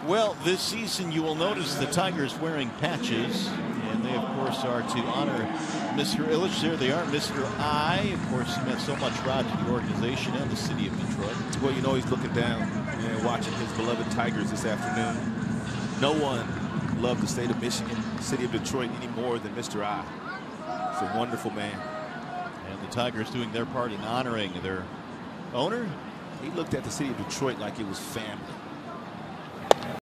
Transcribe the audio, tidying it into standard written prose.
Well, this season you will notice the Tigers wearing patches, and they of course are to honor Mr. Ilitch. There they are, Mr. I. Of course, he meant so much, Rod, to the organization and the city of Detroit. Well, you know, he's looking down and watching his beloved Tigers this afternoon. No one loved the state of Michigan, city of Detroit, any more than Mr. I. He's a wonderful man. And the Tigers doing their part in honoring their owner. He looked at the city of Detroit like it was family.